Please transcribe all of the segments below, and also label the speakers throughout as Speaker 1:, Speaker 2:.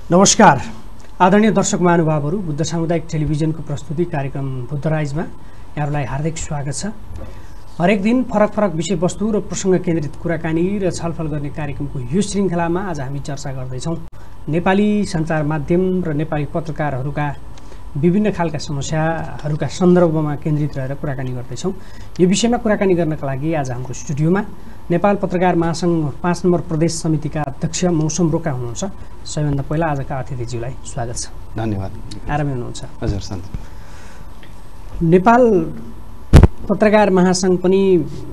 Speaker 1: नमस्कार आदरणीय दर्शक महानुभावहरू, बुद्ध सामुदायिक टेलिभिजनको प्रस्तुति कार्यक्रम बुद्ध राइजमा यहाँहरूलाई हार्दिक स्वागत छ। हरेक दिन फरक फरक विषयवस्तु र प्रसङ्ग केन्द्रित कुराकानी र छलफल गर्ने कार्यक्रमको यो श्रृङ्खलामा आज हामी चर्चा गर्दैछौँ नेपाली सञ्चार माध्यम र नेपाली पत्रकारहरूका विभिन्न खालका समस्याहरूका सन्दर्भमा केन्द्रित रहेर कुराकानी गर्दैछौँ। यो विषयमा कुराकानी गर्नका लागि आज हाम्रो स्टुडियोमा नेपाल पत्रकार महासङ्घ 5 नम्बर प्रदेश समितिका अध्यक्ष मौसम रोका हुनुहुन्छ। सबैभन्दा पहिला आजका अतिथिज्यूलाई स्वागत छ।
Speaker 2: धन्यवाद।
Speaker 1: आरामै हुनुहुन्छ?
Speaker 2: हजुर सन्त।
Speaker 1: नेपाल पत्रकार महासङ्घ पनि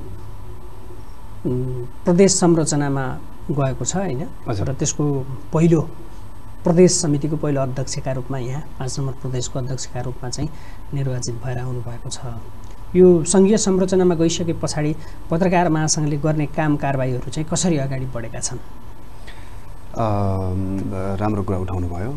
Speaker 1: प्रदेश संरचनामा गएको छ हैन? र त्यसको पहिलो प्रदेश समितिको पहिलो अध्यक्षका रूपमा यहाँ 5 नम्बर प्रदेशको अध्यक्षका रूपमा चाहिँ निर्वाचित भएर आउनु भएको छ। यो सङ्घीय संरचनामा गइसके पछाडि पत्रकार महासङ्घले गर्ने काम कारबाहीहरू चाहिँ कसरी अगाडि बढेका छन्?
Speaker 2: राम्रो कुरा उठाउनु भयो।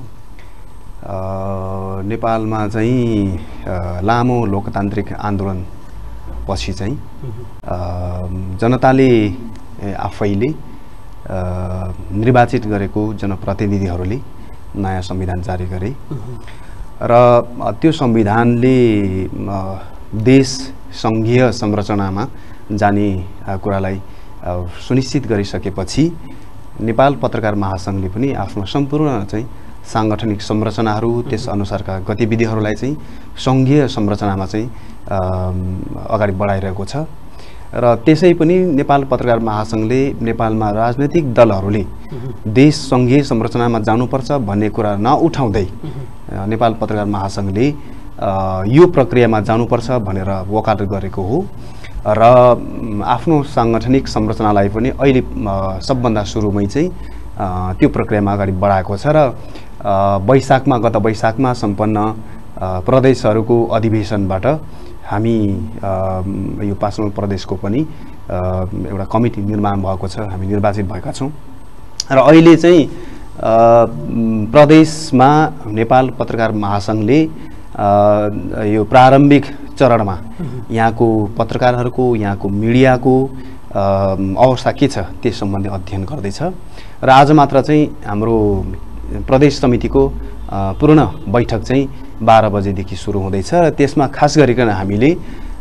Speaker 2: नेपालमा चाहिँ लामो लोकतान्त्रिक आन्दोलन पछि चाहिँ जनताले आफैले निर्वाचित गरेको जनप्रतिनिधिहरूले नयाँ संविधान जारी गरे र त्यो संविधानले देश सङ्घीय संरचनामा जाने कुरालाई सुनिश्चित गरिसकेपछि नेपाल पत्रकार महासङ्घले पनि आफ्नो सम्पूर्ण चाहिँ साङ्गठनिक संरचनाहरू त्यस अनुसारका गतिविधिहरूलाई चाहिँ सङ्घीय संरचनामा चाहिँ अगाडि बढाइरहेको छ। र त्यसै पनि नेपाल पत्रकार महासङ्घले नेपालमा राजनैतिक दलहरूले देश सङ्घीय संरचनामा जानुपर्छ भन्ने कुरा नउठाउँदै नेपाल पत्रकार महासङ्घले यो प्रक्रियामा जानुपर्छ भनेर वकालत गरेको हो र आफ्नो साङ्गठनिक संरचनालाई पनि अहिले सबभन्दा सुरुमै चाहिँ त्यो प्रक्रियामा अगाडि बढाएको छ र गत वैशाखमा सम्पन्न प्रदेशहरूको अधिवेशनबाट हामी यो 5 नम्बर प्रदेशको पनि एउटा कमिटी निर्माण भएको छ। हामी निर्वाचित भएका छौँ र अहिले चाहिँ प्रदेशमा नेपाल पत्रकार महासङ्घले यो प्रारम्भिक चरणमा यहाँको पत्रकारहरूको यहाँको मिडियाको अवस्था के छ त्यस सम्बन्धी अध्ययन गर्दैछ र आज मात्र चाहिँ हाम्रो प्रदेश समितिको पूर्ण बैठक चाहिँ 12 बजेदेखि सुरु हुँदैछ र त्यसमा खास गरिकन हामीले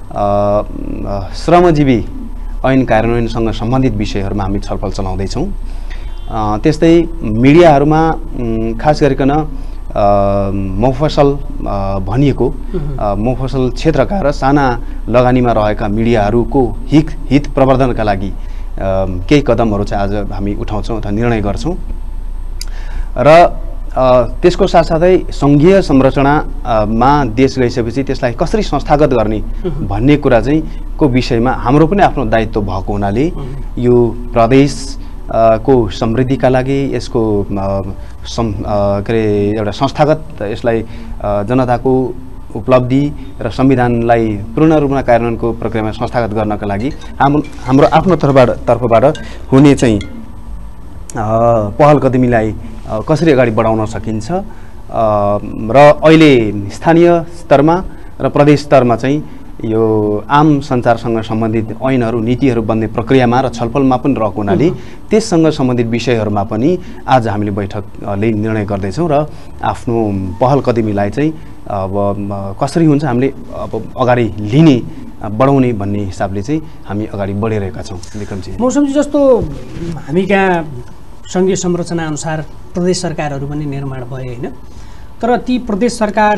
Speaker 2: श्रमजीवी ऐन कार्यान्वयनसँग सम्बन्धित विषयहरूमा हामी छलफल चलाउँदैछौँ। त्यस्तै मिडियाहरूमा खास गरिकन मफसल भनिएको मफसल क्षेत्रका र साना लगानीमा रहेका मिडियाहरूको हित प्रवर्धनका लागि केही कदमहरू चाहिँ आज हामी उठाउँछौँ अथवा निर्णय गर्छौँ र त्यसको साथसाथै सङ्घीय संरचनामा देश गइसकेपछि त्यसलाई कसरी संस्थागत गर्ने भन्ने कुरा चाहिँ को विषयमा हाम्रो पनि आफ्नो दायित्व भएको हुनाले यो प्रदेश को समृद्धिका लागि यसको के अरे एउटा संस्थागत यसलाई जनताको उपलब्धि र संविधानलाई पूर्ण रूपमा कार्यान्वयनको प्रक्रियामा संस्थागत गर्नका लागि हाम्रो आफ्नो तर्फबाट हुने चाहिँ पहल कदमीलाई कसरी अगाडि बढाउन सकिन्छ र अहिले स्थानीय स्तरमा र प्रदेश स्तरमा चाहिँ यो आम सञ्चारसँग सम्बन्धित ऐनहरू नीतिहरू बन्ने प्रक्रियामा र छलफलमा पनि रहेको हुनाले त्यससँग सम्बन्धित विषयहरूमा पनि आज हामीले बैठकले निर्णय गर्दैछौँ र आफ्नो पहल कदमीलाई चाहिँ अब कसरी हुन्छ हामीले अब अगाडि लिने बढाउने भन्ने हिसाबले चाहिँ हामी अगाडि बढिरहेका छौँ। विक्रमजी,
Speaker 1: मौसमजी, जस्तो हामी कहाँ सङ्घीय संरचना अनुसार प्रदेश सरकारहरू पनि निर्माण भए होइन, तर ती प्रदेश सरकार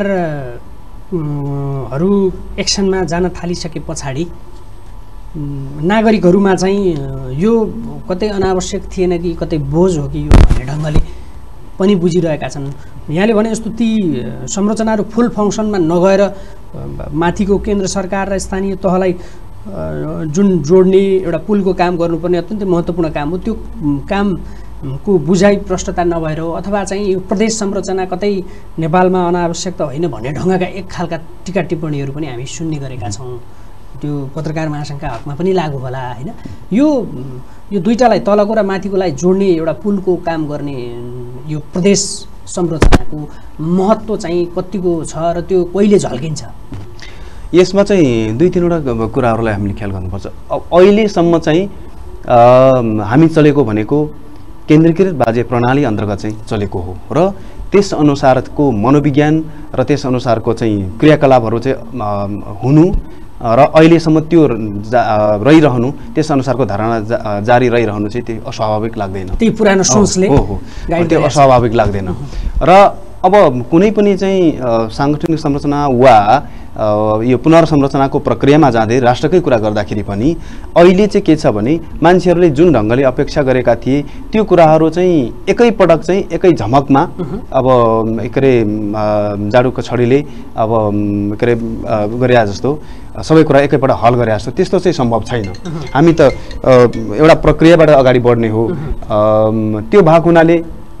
Speaker 1: हरू एक्सनमा जान थालिसके पछाडि नागरिकहरूमा चाहिँ यो कतै अनावश्यक थिएन कि कतै बोझ हो कि यो भन्ने ढङ्गले पनि बुझिरहेका छन्। यहाँले भने जस्तो ती संरचनाहरू फुल फङ्सनमा नगएर माथिको केन्द्र सरकार र स्थानीय तहलाई जुन जोड्ने एउटा पुलको काम गर्नुपर्ने अत्यन्तै महत्त्वपूर्ण काम हो, त्यो कामको बुझाइ प्रष्टता नभएर हो अथवा चाहिँ यो प्रदेश संरचना कतै नेपालमा अनावश्यक त होइन भन्ने ढङ्गका एक खालका टिका टिप्पणीहरू पनि हामी सुन्ने गरेका छौँ। त्यो पत्रकार महासङ्घका हकमा पनि लागू होला होइन। यो दुईटालाई तलको र माथिकोलाई जोड्ने एउटा पुलको काम गर्ने यो प्रदेश संरचनाको महत्त्व चाहिँ कतिको छ र त्यो कहिले झल्किन्छ?
Speaker 2: यसमा चाहिँ 2-3वटा कुराहरूलाई हामीले ख्याल गर्नुपर्छ। अहिलेसम्म चाहिँ हामी चलेको भनेको केन्द्रीकृत बाजे प्रणाली अन्तर्गत चाहिँ चलेको हो र त्यस अनुसारको मनोविज्ञान र त्यस अनुसारको चाहिँ क्रियाकलापहरू चाहिँ हुनु र अहिलेसम्म त्यो रहिरहनु त्यस अनुसारको धारणा जारी रहिरहनु चाहिँ त्यो अस्वाभाविक लाग्दैन।
Speaker 1: त्यही पुरानो सोचले
Speaker 2: हो त्यो अस्वाभाविक लाग्दैन। र अब कुनै पनि चाहिँ साङ्गठनिक संरचना वा यो पुनर्संरचनाको प्रक्रियामा जाँदै राष्ट्रकै कुरा गर्दाखेरि पनि अहिले चाहिँ के छ भने मान्छेहरूले जुन ढङ्गले अपेक्षा गरेका थिए त्यो कुराहरू चाहिँ एकैपटक चाहिँ एकै झमकमा अब के अरे जाडुको छडीले अब के अरे गरे जस्तो सबै कुरा एकैपल्ट हल गरे जस्तो त्यस्तो चाहिँ सम्भव छैन। हामी त एउटा प्रक्रियाबाट अगाडि बढ्ने हो। त्यो भएको हुनाले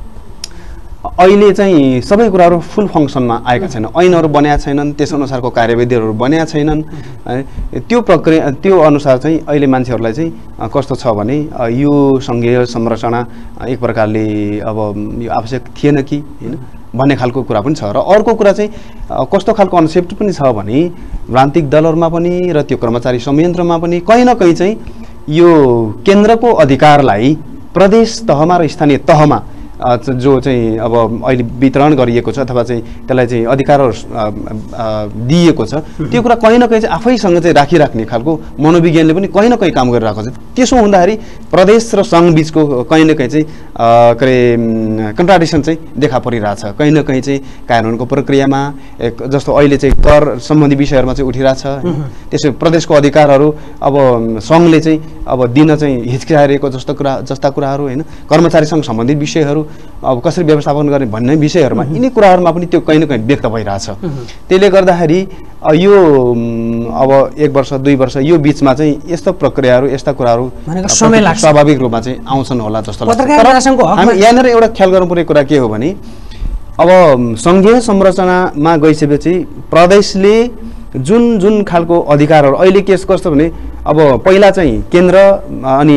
Speaker 2: अहिले चाहिँ सबै कुराहरू फुल फङ्सनमा आएका छैनन्, ऐनहरू बनेका छैनन्, त्यस अनुसारको कार्यविधिहरू बनेका छैनन्। त्यो प्रक्रिया त्यो अनुसार चाहिँ अहिले मान्छेहरूलाई चाहिँ कस्तो छ भने यो सङ्घीय संरचना एक प्रकारले अब यो आवश्यक थिएन कि हैन भन्ने खालको कुरा पनि छ। र अर्को कुरा चाहिँ कस्तो खालको कन्सेप्ट पनि छ भने राजनीतिक दलहरूमा पनि र त्यो कर्मचारी संयन्त्रमा पनि कहीँ न कहीँ चाहिँ यो केन्द्रको अधिकारलाई प्रदेश तहमा र स्थानीय तहमा जो चाहिँ अब अहिले वितरण गरिएको छ अथवा चाहिँ त्यसलाई चाहिँ अधिकारहरू दिएको छ त्यो कुरा कहीँ न कहीँ चाहिँ आफैसँग चाहिँ राखिराख्ने खालको मनोविज्ञानले पनि कहीँ न कहीँ काम गरिरहेको छ। त्यसो हुँदाखेरि प्रदेश र सङ्घ बिचको कहीँ न कहीँ चाहिँ के अरे कन्ट्राडिक्सन चाहिँ देखा परिरहेछ। कहीँ न कहीँ चाहिँ कानुनको प्रक्रियामा जस्तो अहिले चाहिँ कर सम्बन्धी विषयहरूमा चाहिँ उठिरहेछ। त्यसो प्रदेशको अधिकारहरू अब सङ्घले चाहिँ अब दिन चाहिँ हिचकिचाइरहेको जस्ता कुराहरू होइन कर्मचारीसँग सम्बन्धित विषयहरू अब कसरी व्यवस्थापन गर्ने भन्ने विषयहरूमा यिनै कुराहरूमा पनि त्यो कहीँ न कहीँ व्यक्त भइरहेछ। त्यसले गर्दाखेरि यो अब 1 वर्ष 2 वर्ष यो बिचमा चाहिँ यस्तो प्रक्रियाहरू यस्ता कुराहरू स्वाभाविक रूपमा चाहिँ आउँछन् होला जस्तो लाग्छ। तर हामी यहाँनिर एउटा ख्याल गर्नुपर्ने कुरा के हो भने अब सङ्घीय संरचनामा गइसकेपछि प्रदेशले जुन जुन खालको अधिकारहरू अहिले के कस्तो भने अब पहिला चाहिँ केन्द्र अनि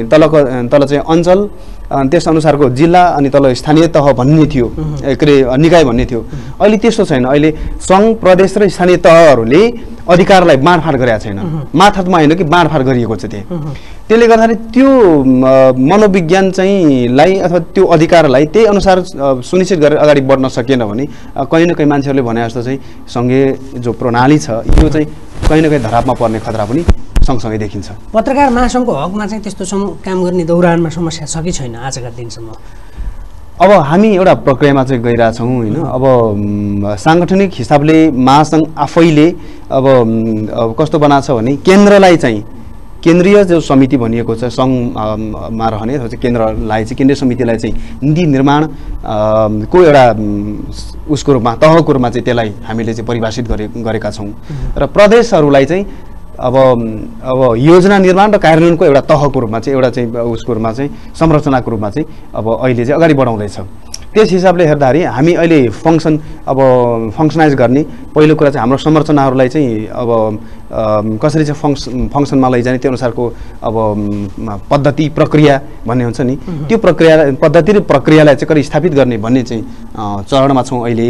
Speaker 2: तल चाहिँ अञ्चल त्यस अनुसारको जिल्ला अनि तल स्थानीय तह भन्ने थियो के अरे निकाय भन्ने थियो। अहिले त्यस्तो छैन। अहिले सङ्घ प्रदेश र स्थानीय तहहरूले अधिकारलाई बाँडफाँड गरेका छैन, माथामा होइन कि बाँडफाँड गरिएको छ त्यही। त्यसले गर्दाखेरि त्यो मनोविज्ञान चाहिँ लाई अथवा त्यो अधिकारलाई त्यही अनुसार सुनिश्चित गरेर अगाडि बढ्न सकिएन भने कहीँ न कहीँ मान्छेहरूले भने जस्तो चाहिँ सङ्घीय जो प्रणाली छ यो चाहिँ कहीँ न कहीँ धरापमा पर्ने खतरा पनि सँगसँगै देखिन्छ।
Speaker 1: पत्रकार महासङ्घको हकमा चाहिँ त्यस्तो काम गर्ने दौरानमा समस्या छ कि छैन आजका दिनसम्म?
Speaker 2: अब हामी एउटा प्रक्रियामा चाहिँ गइरहेछौँ होइन। अब साङ्गठनिक हिसाबले महासङ्घ आफैले अब कस्तो बनाएको छ भने केन्द्रलाई चाहिँ केन्द्रीय जो समिति भनिएको छ सङ्घमा रहने अथवा चाहिँ केन्द्रलाई चाहिँ केन्द्रीय समितिलाई चाहिँ नीति निर्माण को एउटा उसको रूपमा तहको रूपमा चाहिँ त्यसलाई हामीले चाहिँ परिभाषित गरेका छौँ र प्रदेशहरूलाई चाहिँ अब योजना निर्माण र कार्यान्वयनको एउटा तहको रूपमा चाहिँ एउटा चाहिँ उसको रूपमा चाहिँ संरचनाको रूपमा चाहिँ अब अहिले चाहिँ अगाडि बढाउँदैछ। त्यस हिसाबले हेर्दाखेरि हामी अहिले फङ्सनाइज गर्ने पहिलो कुरा चाहिँ हाम्रो संरचनाहरूलाई चाहिँ अब कसरी चाहिँ फङ्सनमा लैजाने त्यो अनुसारको अब पद्धति प्रक्रिया भन्ने हुन्छ नि त्यो प्रक्रिया पद्धति र प्रक्रियालाई चाहिँ कसरी स्थापित गर्ने भन्ने चाहिँ चरणमा छौँ अहिले।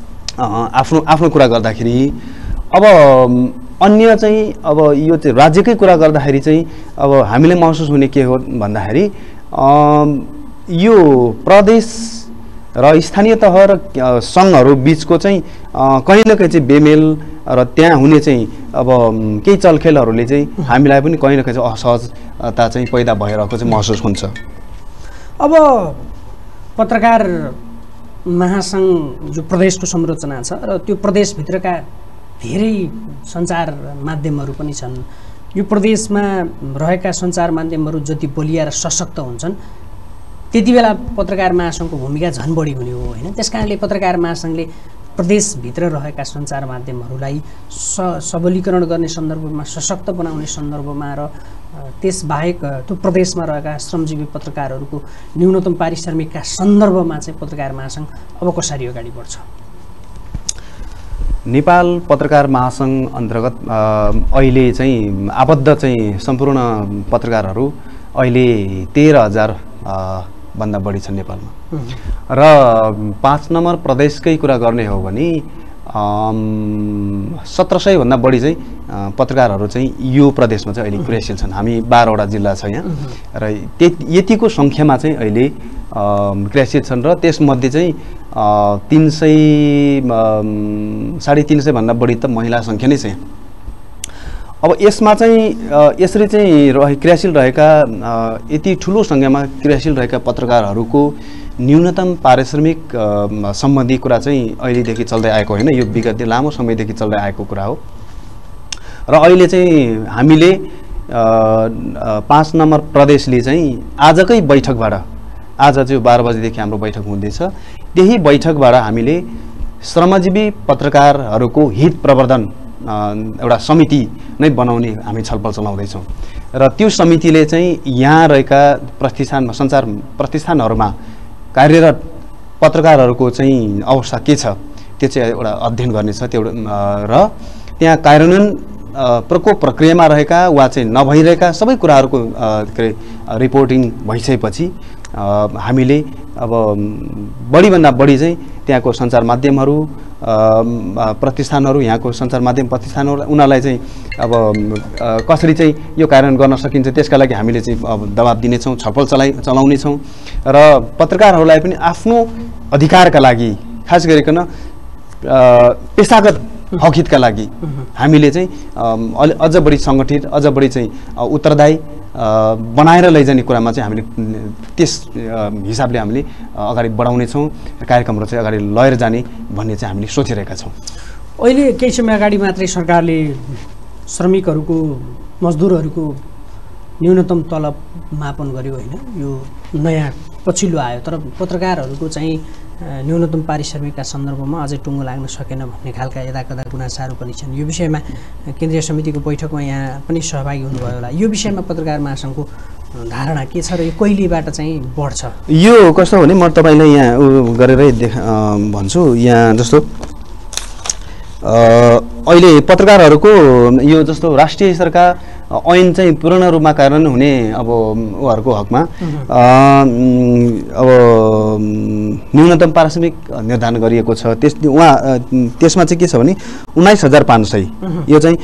Speaker 2: आफ्नो कुरा गर्दाखेरि अब अन्य चाहिँ अब यो चाहिँ राज्यकै कुरा गर्दाखेरि चाहिँ अब हामीलाई महसुस हुने के हो भन्दाखेरि यो प्रदेश र स्थानीय तह र सङ्घहरू बिचको चाहिँ कहीँ न कहीँ चाहिँ बेमेल र त्यहाँ हुने चाहिँ अब केही चलखेलहरूले चाहिँ हामीलाई पनि कहीँ न कहीँ चाहिँ असहजता चाहिँ पैदा भइरहेको चाहिँ महसुस हुन्छ।
Speaker 1: अब पत्रकार महासङ्घ जो प्रदेशको संरचना छ र त्यो प्रदेशभित्रका धेरै सञ्चार माध्यमहरू पनि छन्। यो प्रदेशमा रहेका सञ्चार माध्यमहरू जति बलिया र सशक्त हुन्छन् त्यति बेला पत्रकार महासङ्घको भूमिका झन् बढी हुने हो होइन। त्यस कारणले पत्रकार महासङ्घले प्रदेशभित्र रहेका सञ्चार माध्यमहरूलाई सबलीकरण गर्ने सन्दर्भमा सशक्त बनाउने सन्दर्भमा र त्यसबाहेक त्यो प्रदेशमा रहेका श्रमजीवी पत्रकारहरूको न्यूनतम पारिश्रमिकका सन्दर्भमा चाहिँ पत्रकार महासङ्घ अब कसरी अगाडि बढ्छ?
Speaker 2: नेपाल पत्रकार महासङ्घ अन्तर्गत अहिले चाहिँ आबद्ध चाहिँ सम्पूर्ण पत्रकारहरू अहिले 13,000 भन्दा बढी छन् नेपालमा र 5 नम्बर प्रदेशकै कुरा गर्ने हो भने 1700 भन्दा बढी चाहिँ पत्रकारहरू चाहिँ यो प्रदेशमा चाहिँ अहिले क्रियाशील छन्। हामी 12 वटा जिल्ला छ यहाँ र यतिको सङ्ख्यामा चाहिँ अहिले क्रियाशील छन् र त्यसमध्ये चाहिँ 300 भन्दा बढी त महिला सङ्ख्या नै छ। अब यसमा चाहिँ यसरी चाहिँ क्रियाशील रहेका यति ठुलो सङ्ख्यामा क्रियाशील रहेका पत्रकारहरूको न्यूनतम पारिश्रमिक सम्बन्धी कुरा चाहिँ अहिलेदेखि चल्दै आएको होइन, यो विगत लामो समयदेखि चल्दै आएको कुरा हो। र अहिले चाहिँ हामीले 5 नम्बर प्रदेशले चाहिँ आजकै बैठकबाट, आज चाहिँ 12 बजेदेखि हाम्रो बैठक हुँदैछ, त्यही बैठकबाट हामीले श्रमजीवी पत्रकारहरूको हित प्रवर्धन एउटा समिति नै बनाउने हामी छलफल चलाउँदैछौँ। र त्यो समितिले चाहिँ यहाँ रहेका सञ्चार प्रतिष्ठानहरूमा कार्यरत पत्रकारहरूको चाहिँ अवस्था के छ त्यो चाहिँ एउटा अध्ययन गर्नेछ। त्यो र त्यहाँ कार्यान्वयन प्रक्रियामा रहेका वा चाहिँ नभइरहेका सबै कुराहरूको के अरे रिपोर्टिङ भइसकेपछि हामीले अब बढीभन्दा बढी चाहिँ त्यहाँको सञ्चार माध्यमहरू प्रतिष्ठानहरू, यहाँको सञ्चार माध्यम प्रतिष्ठानहरू, उनीहरूलाई चाहिँ अब कसरी चाहिँ यो कार्यान्वयन गर्न सकिन्छ त्यसका लागि हामीले चाहिँ अब दबाब दिनेछौँ, छलफल चलाउनेछौँ। र पत्रकारहरूलाई पनि आफ्नो अधिकारका लागि, खास गरिकन पेसागत हकितका लागि हामीले चाहिँ अझ बढी सङ्गठित, अझ बढी चाहिँ उत्तरदायी बनाएर लैजाने कुरामा चाहिँ हामीले त्यस हिसाबले हामीले अगाडि बढाउनेछौँ, कार्यक्रमहरू चाहिँ अगाडि लगेर जाने भन्ने चाहिँ हामीले सोचिरहेका छौँ।
Speaker 1: अहिले केही समय अगाडि मात्रै सरकारले श्रमिकहरूको, मजदुरहरूको न्यूनतम तलब मापन गर्यो होइन, यो नयाँ पछिल्लो आयो। तर पत्रकारहरूको चाहिँ न्यूनतम पारिश्रमिकका सन्दर्भमा अझै टुङ्गो लाग्न सकेन भन्ने खालका यदाकदा गुनासाहरू पनि छन्। यो विषयमा केन्द्रीय समितिको बैठकमा यहाँ पनि सहभागी हुनुभयो होला। यो विषयमा पत्रकार महासङ्घको धारणा के छ र यो कहिलेबाट चाहिँ बढ्छ?
Speaker 2: यो कस्तो भने म तपाईँलाई यहाँ गरेरै भन्छु। यहाँ जस्तो अहिले पत्रकारहरूको यो जस्तो राष्ट्रिय स्तरका ऐन चाहिँ पूर्ण रूपमा कार्यान्वयन हुने अब उहाँहरूको हकमा अब न्यूनतम पारिश्रमिक निर्धारण गरिएको छ। त्यसमा चाहिँ के छ भने 19,500 यो चाहिँ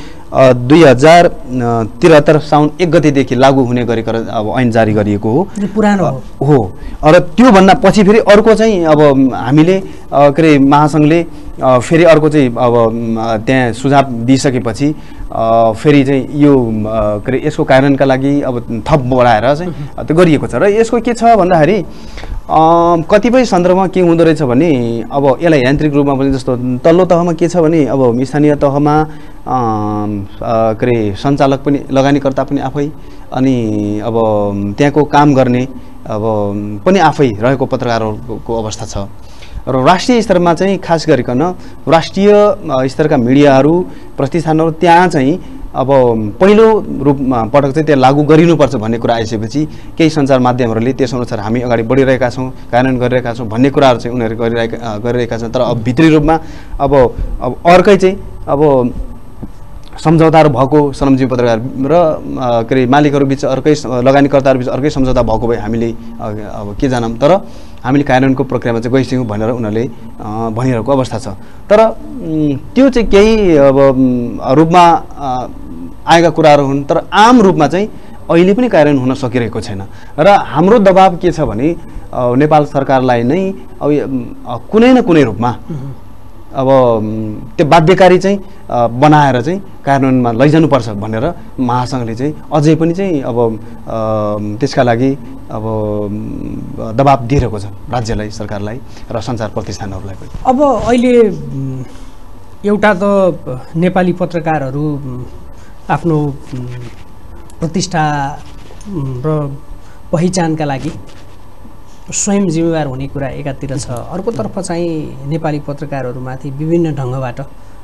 Speaker 2: 2073 साउन 1 गतेदेखि लागू हुने गरेको अब ऐन जारी गरिएको हो,
Speaker 1: पुरानो
Speaker 2: हो। र त्योभन्दा पछि फेरि अर्को चाहिँ अब हामीले के अरे महासङ्घले फेरि अर्को चाहिँ अब त्यहाँ सुझाव दिइसकेपछि फेरि चाहिँ यो के अरे यसको कार्यान्वयनका लागि अब थप बढाएर चाहिँ त्यो गरिएको छ। र यसको के छ भन्दाखेरि कतिपय सन्दर्भमा के हुँदो रहेछ भने अब यसलाई यान्त्रिक रूपमा पनि जस्तो तल्लो तहमा के छ भने अब स्थानीय तहमा के अरे सञ्चालक पनि, लगानीकर्ता पनि आफै, अनि अब त्यहाँको काम गर्ने अब पनि आफै रहेको पत्रकारहरूको अवस्था छ। र राष्ट्रिय स्तरमा चाहिँ खास गरिकन राष्ट्रिय स्तरका मिडियाहरू, प्रतिष्ठानहरू त्यहाँ चाहिँ अब पहिलो रूपमा पटक चाहिँ त्यहाँ लागू गरिनुपर्छ भन्ने कुरा आइसकेपछि केही सञ्चार माध्यमहरूले त्यसअनुसार हामी अगाडि बढिरहेका छौँ, कार्यान्वयन गरिरहेका छौँ भन्ने कुराहरू चाहिँ उनीहरू गरिरहेका छन्। तर अब भित्री रूपमा अब अर्कै चाहिँ अब सम्झौताहरू भएको श्रमजीवी पत्रकार र के अरे मालिकहरू बिच अर्कै, लगानीकर्ताहरू बिच अर्कै सम्झौता भएको भए हामीले अब के जानौँ। तर हामीले कार्यान्वयनको प्रक्रियामा चाहिँ गइसक्यौँ भनेर उनीहरूले भनिरहेको अवस्था छ। तर त्यो चाहिँ केही अब रूपमा आएका कुराहरू हुन्, तर आम रूपमा चाहिँ अहिले पनि कार्यान्वयन हुन सकिरहेको छैन। र हाम्रो दबाब के छ भने नेपाल सरकारलाई नै अब कुनै न कुनै रूपमा अब त्यो बाध्यकारी चाहिँ बनाएर चाहिँ कार्यान्वयनमा लैजानुपर्छ भनेर महासङ्घले चाहिँ अझै पनि चाहिँ अब त्यसका लागि अब दबाब दिइरहेको छ राज्यलाई, सरकारलाई र सञ्चार प्रतिष्ठानहरूलाई पनि।
Speaker 1: अब अहिले एउटा त नेपाली पत्रकारहरू आफ्नो प्रतिष्ठा र पहिचानका लागि स्वयं जिम्मेवार हुने कुरा एकातिर छ, अर्कोतर्फ चाहिँ नेपाली पत्रकारहरूमाथि विभिन्न ढङ्गबाट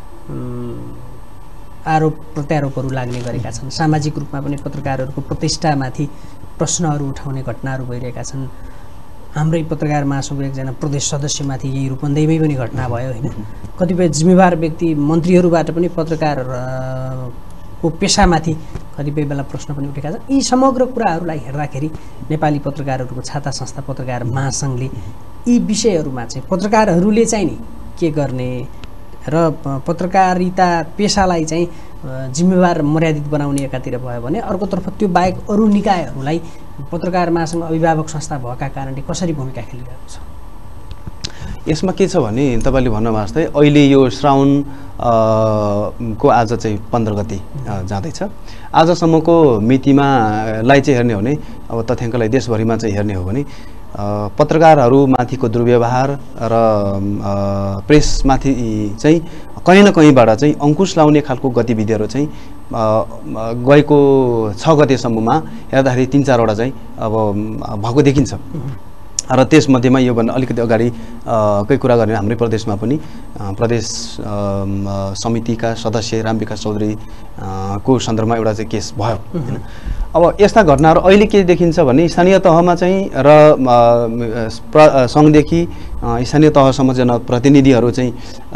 Speaker 1: आरोप प्रत्यारोपहरू लाग्ने गरेका छन्। सामाजिक रूपमा पनि पत्रकारहरूको प्रतिष्ठामाथि प्रश्नहरू उठाउने घटनाहरू भइरहेका छन्। हाम्रै पत्रकार महासङ्घको एकजना प्रदेश सदस्यमाथि यही रूपन्देहीमै पनि घटना भयो होइन। कतिपय जिम्मेवार व्यक्ति, मन्त्रीहरूबाट पनि पत्रकारको पेसामाथि कतिपय बेला प्रश्न पनि उठेका छन्। यी समग्र कुराहरूलाई हेर्दाखेरि नेपाली पत्रकारहरूको छाता संस्था पत्रकार महासङ्घले यी विषयहरूमा चाहिँ पत्रकारहरूले चाहिँ नि के गर्ने र पत्रकारिता पेसालाई चाहिँ जिम्मेवार मर्यादित बनाउने एकातिर भयो भने अर्कोतर्फ त्यो बाहेक अरू निकायहरूलाई पत्रकार महासङ्घ अभिभावक संस्था भएका कारणले कसरी भूमिका खेलिरहेको छ?
Speaker 2: यसमा के छ भने तपाईँले भन्नुभएको जस्तै अहिले यो श्रावण को आज चाहिँ 15 गते जाँदैछ। आजसम्मको मितिमा लाई चाहिँ हेर्ने हो भने अब तथ्याङ्कलाई देशभरिमा चाहिँ हेर्ने हो भने पत्रकारहरूमाथिको दुर्व्यवहार र प्रेसमाथि चाहिँ कहीँ न कहीँबाट चाहिँ अंकुश लाउने खालको गतिविधिहरू चाहिँ गएको 6 गतेसम्ममा हेर्दाखेरि 3-4 वटा चाहिँ अब भएको देखिन्छ। र त्यसमध्येमा योभन्दा अलिकति अगाडि कै कुरा गर्ने हाम्रै प्रदेशमा पनि प्रदेश समितिका सदस्य रामविकास चौधरी को सन्दर्भमा एउटा चाहिँ केस भयो हैन। अब यस्ता घटनाहरू अहिले के देखिन्छ भने स्थानीय तहमा चाहिँ र सङ्घदेखि स्थानीय तहसम्म जनप्रतिनिधिहरू चाहिँ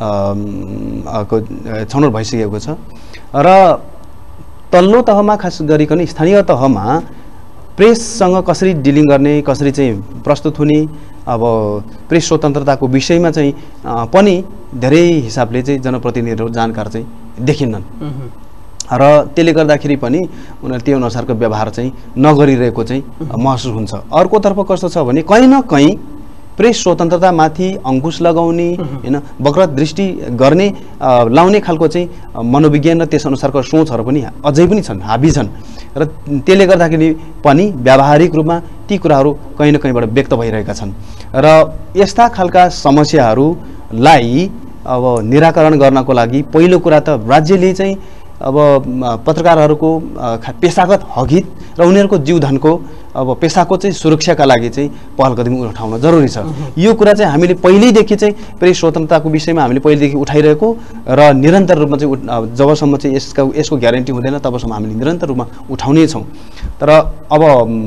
Speaker 2: छनौट भइसकेको छ र तल्लो तहमा खास गरिकन स्थानीय तहमा प्रेससँग कसरी डिलिङ गर्ने, कसरी चाहिँ प्रस्तुत हुने, अब प्रेस स्वतन्त्रताको विषयमा चाहिँ पनि धेरै हिसाबले चाहिँ जनप्रतिनिधिहरू जानकार चाहिँ देखिन्नन् र त्यसले गर्दाखेरि पनि उनीहरू त्यो अनुसारको व्यवहार चाहिँ नगरिरहेको चाहिँ महसुस हुन्छ। अर्कोतर्फ कस्तो छ भने कहीँ न कहीँ प्रेस स्वतन्त्रतामाथि अंकुश लगाउने हैन वक्रत दृष्टि गर्ने लाउने खालको चाहिँ मनोविज्ञान र त्यस अनुसारको सोचहरू पनि अझै पनि छन्, हाबी छन् र त्यसले गर्दाखेरि पनि व्यावहारिक रूपमा ती कुराहरू कहीँ न कहीँबाट व्यक्त भइरहेका छन् र यस्ता खालका समस्याहरूलाई अब निराकरण गर्नको लागि पहिलो कुरा त राज्यले चाहिँ अब पत्रकारहरूको पेशागत हकहित र उनीहरूको जीवधनको अब पेशाको चाहिँ सुरक्षाका लागि चाहिँ पहल कदमी उठाउन जरुरी छ। यो कुरा चाहिँ हामीले पहिल्यैदेखि चाहिँ प्रेस स्वतन्त्रताको विषयमा हामीले पहिलेदेखि उठाइरहेको र निरन्तर रूपमा चाहिँ जबसम्म चाहिँ यसको ग्यारेन्टी हुँदैन तबसम्म हामीले निरन्तर रूपमा उठाउने छौँ। तर अब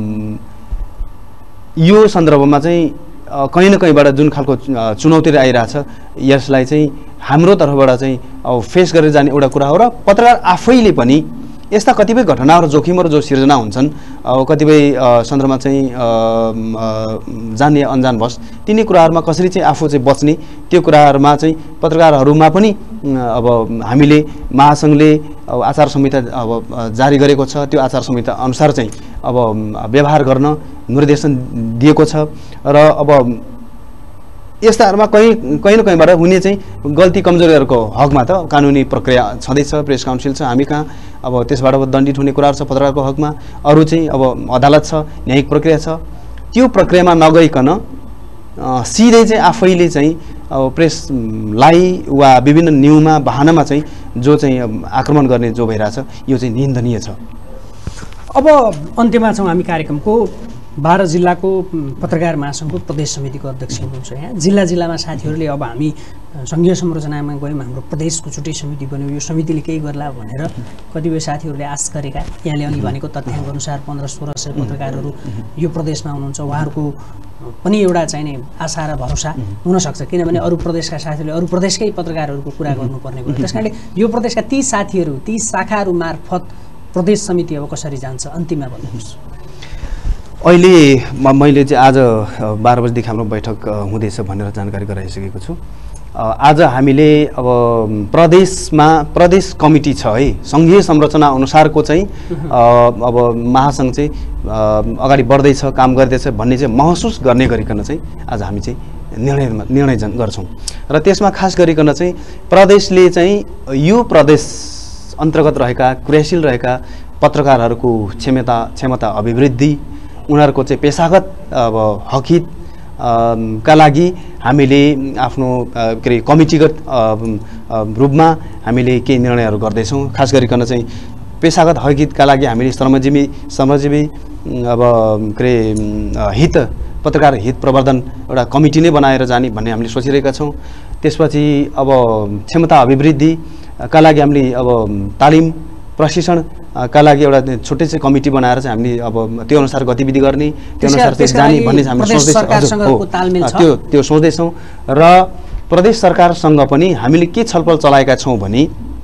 Speaker 2: यो सन्दर्भमा चाहिँ कहीँ न कहीँबाट जुन खालको चुनौतीहरू आइरहेछ यसलाई चाहिँ हाम्रो तर्फबाट चाहिँ अब फेस गरेर जाने एउटा कुरा हो र पत्रकार आफैले पनि यस्ता कतिपय घटनाहरू जोखिमहरू जो सिर्जना हुन्छन् अब कतिपय सन्दर्भमा चाहिँ जान्ने अनजानवश तिनी कुराहरूमा कसरी चाहिँ आफू चाहिँ बच्ने त्यो कुराहरूमा चाहिँ पत्रकारहरूमा पनि अब हामीले महासङ्घले अब आचार संहिता अब जारी गरेको छ, त्यो आचार संहिता अनुसार चाहिँ अब व्यवहार गर्न निर्देशन दिएको छ र अब यस्ताहरूमा कहीँ न कहीँबाट हुने चाहिँ गल्ती कमजोरीहरूको हकमा त कानुनी प्रक्रिया छँदैछ, प्रेस काउन्सिल छ हामी कहाँ, अब त्यसबाट दण्डित हुने कुराहरू छ पत्रकारको हकमा, अरू चाहिँ अब अदालत छ, न्यायिक प्रक्रिया छ। त्यो प्रक्रियामा नगइकन सिधै चाहिँ आफैले चाहिँ अब प्रेसलाई वा विभिन्न न्युमा बहानामा चाहिँ जो चाहिँ आक्रमण गर्ने जो भइरहेछ यो चाहिँ निन्दनीय छ।
Speaker 1: अब अन्त्यमा छौँ हामी कार्यक्रमको। 12 जिल्लाको पत्रकार महासङ्घको प्रदेश समितिको अध्यक्ष हुनुहुन्छ यहाँ। जिल्लामा साथीहरूले अब हामी सङ्घीय संरचनामा गयौँ, हाम्रो प्रदेशको छुट्टै समिति बन्यो, यो समितिले केही गर्ला भनेर कतिपय साथीहरूले आश गरेका, यहाँले अघि भनेको तथ्याङ्क अनुसार 1500-1600 पत्रकारहरू यो प्रदेशमा हुनुहुन्छ, उहाँहरूको पनि एउटा चाहिने आशा र भरोसा हुनसक्छ किनभने अरू प्रदेशका साथीहरूले अरू प्रदेशकै पत्रकारहरूको कुरा गर्नुपर्ने भयो। त्यस कारणले यो प्रदेशका ती साथीहरू ती शाखाहरू मार्फत प्रदेश समिति अब कसरी जान्छ अन्तिममा भन्नुहोस्।
Speaker 2: अहिले मैले चाहिँ आज 12 बजेदेखि हाम्रो बैठक हुँदैछ भनेर जानकारी गराइसकेको छु। आज हामीले अब प्रदेशमा प्रदेश कमिटी छ है, सङ्घीय संरचना अनुसारको चाहिँ अब महासङ्घ चाहिँ अगाडि बढ्दैछ, काम गर्दैछ भन्ने चाहिँ महसुस गर्ने गरिकन चाहिँ आज हामी चाहिँ निर्णय गर्छौँ र त्यसमा खास गरिकन चाहिँ प्रदेशले चाहिँ यो प्रदेश अन्तर्गत रहेका क्रियाशील रहेका पत्रकारहरूको क्षमता अभिवृद्धि, उनीहरूको चाहिँ पेशागत अब हकहित का लागि हामीले आफ्नो के अरे कमिटीगत रूपमा हामीले केही निर्णयहरू गर्दैछौँ। खास गरिकन चाहिँ पेशागत हकहितका लागि हामीले श्रमजीवी अब के अरे हित पत्रकार हित प्रवर्धन एउटा कमिटी नै बनाएर जाने भन्ने हामीले सोचिरहेका छौँ। त्यसपछि अब क्षमता अभिवृद्धिका लागि हामीले अब तालिम प्रशिक्षण का लागि एउटा छुट्टै चाहिँ कमिटी बनाएर चाहिँ हामीले अब त्यो अनुसार गतिविधि गर्ने, त्यो अनुसार चाहिँ जाने भन्ने हामीले सोच्दैछौँ। त्यो सोच्दैछौँ र प्रदेश सरकारसँग पनि हामीले के छलफल चलाएका छौँ भने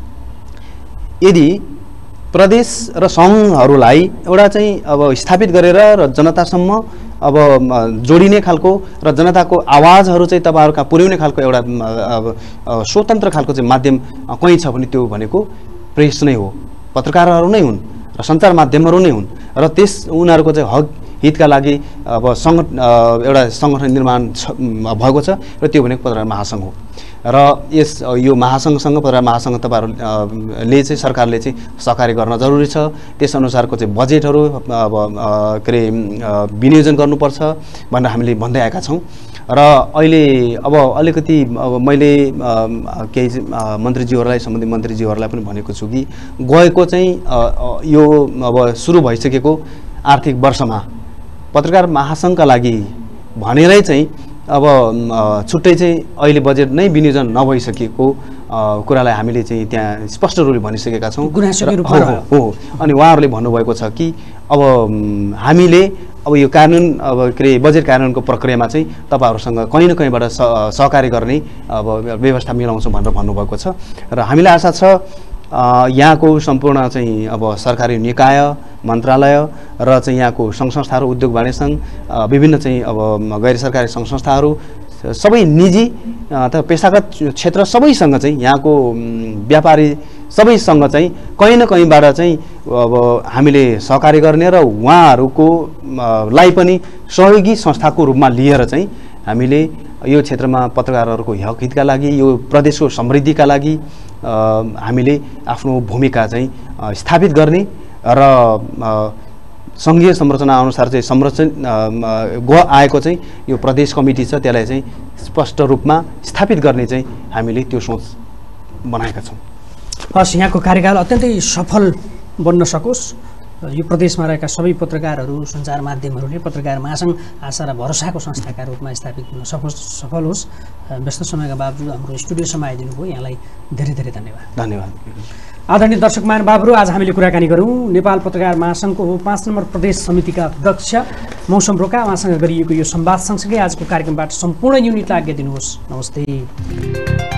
Speaker 2: यदि प्रदेश र सङ्घहरूलाई एउटा चाहिँ अब स्थापित गरेर र जनतासम्म अब जोडिने खालको र जनताको आवाजहरू चाहिँ तपाईँहरू कहाँ पुर्याउने खालको एउटा स्वतन्त्र खालको चाहिँ माध्यम कहीँ छ भने त्यो भनेको प्रेस नै हो, पत्रकारहरू नै हुन् र सञ्चार माध्यमहरू नै हुन् र उनीहरूको चाहिँ हक हितका लागि अब एउटा सङ्गठन निर्माण भएको छ र त्यो भनेको पत्रकार महासङ्घ हो र यो महासङ्घसँग पत्रकार महासङ्घ तपाईँहरूले चाहिँ सरकारले चाहिँ सहकार्य गर्न जरुरी छ। त्यसअनुसारको चाहिँ बजेटहरू अब के अरे विनियोजन गर्नुपर्छ भनेर हामीले भन्दै आएका छौँ र अहिले अब अलिकति अब मैले केही मन्त्रीज्यूहरूलाई सम्बन्धित मन्त्रीज्यूहरूलाई पनि भनेको छु कि गएको चाहिँ यो अब सुरु भइसकेको आर्थिक वर्षमा पत्रकार महासङ्घका लागि भनेरै चाहिँ अब छुट्टै चाहिँ अहिले बजेट नै विनियोजन नभइसकेको कुरालाई हामीले चाहिँ त्यहाँ स्पष्ट रूपले भनिसकेका छौँ। हो अनि उहाँहरूले भन्नुभएको छ कि अब हामीले अब यो कानुन अब के अरे बजेट कानुनको प्रक्रियामा चाहिँ तपाईँहरूसँग कहीँ न कहीँबाट सहकार्य गर्ने अब व्यवस्था मिलाउँछौँ भनेर भन्नुभएको छ र हामीलाई आशा छ यहाँको सम्पूर्ण चाहिँ अब सरकारी निकाय मन्त्रालय र चाहिँ यहाँको सङ्घ संस्थाहरू उद्योग वाणिज्य सङ्घ विभिन्न चाहिँ अब गैर सरकारी सङ्घ संस्थाहरू सबै निजी अथवा पेसागत क्षेत्र सबैसँग चाहिँ यहाँको व्यापारी सबैसँग चाहिँ कहीँ न कहीँबाट चाहिँ अब हामीले सहकार्य गर्ने र उहाँहरूको लाई पनि सहयोगी संस्थाको रूपमा लिएर चाहिँ हामीले यो क्षेत्रमा पत्रकारहरूको हक हितका लागि यो प्रदेशको समृद्धिका लागि हामीले आफ्नो भूमिका चाहिँ स्थापित गर्ने र सङ्घीय संरचना अनुसार चाहिँ आएको चाहिँ यो प्रदेश कमिटी छ त्यसलाई चाहिँ स्पष्ट रूपमा स्थापित गर्ने चाहिँ हामीले त्यो सोच बनाएका छौँ।
Speaker 1: हस्, यहाँको कार्यकाल अत्यन्तै सफल बन्न सकोस्। यो प्रदेशमा रहेका सबै पत्रकारहरू सञ्चार माध्यमहरूले पत्रकार महासङ्घ आशा र भरोसाको संस्थाका रूपमा स्थापित हुन सफल होस्। व्यस्त समयका बावजुद हाम्रो स्टुडियोसम्म आइदिनु भयो, यहाँलाई धेरै धेरै धन्यवाद। आदरणीय दर्शक महानुभावहरू, आज हामीले कुराकानी गऱ्यौँ नेपाल पत्रकार महासङ्घको 5 नम्बर प्रदेश समितिका अध्यक्ष मौसम रोका। उहाँसँग गरिएको यो संवाद सँगसँगै आजको कार्यक्रमबाट सम्पूर्ण युनिटलाई आज्ञा दिनुहोस्। नमस्ते।